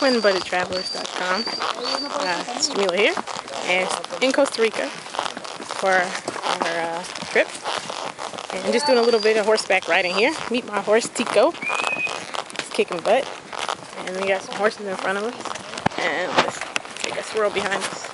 twinbuddedtravelers.com. It's Jamila here, and in Costa Rica for our trip. And just doing a little bit of horseback riding here. Meet my horse, Tico. He's kicking butt. And we got some horses in front of us. And let's take a swirl behind us.